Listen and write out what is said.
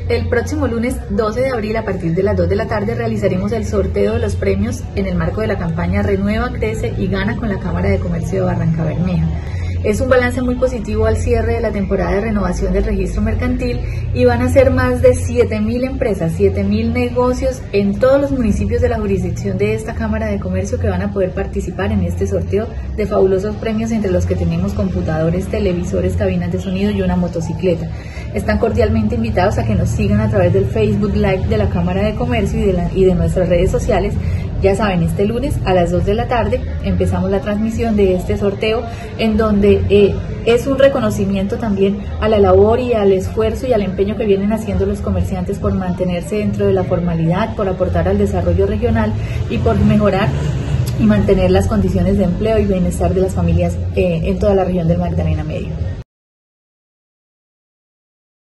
El próximo lunes 12 de abril a partir de las 2 de la tarde realizaremos el sorteo de los premios en el marco de la campaña Renueva, Crece y Gana con la Cámara de Comercio de Barrancabermeja. Es un balance muy positivo al cierre de la temporada de renovación del registro mercantil y van a ser más de 7.000 empresas, 7.000 negocios en todos los municipios de la jurisdicción de esta Cámara de Comercio que van a poder participar en este sorteo de fabulosos premios, entre los que tenemos computadores, televisores, cabinas de sonido y una motocicleta. Están cordialmente invitados a que nos sigan a través del Facebook Live de la Cámara de Comercio y de nuestras redes sociales. Ya saben, este lunes a las 2 de la tarde empezamos la transmisión de este sorteo, en donde es un reconocimiento también a la labor y al esfuerzo y al empeño que vienen haciendo los comerciantes por mantenerse dentro de la formalidad, por aportar al desarrollo regional y por mejorar y mantener las condiciones de empleo y bienestar de las familias en toda la región del Magdalena Medio.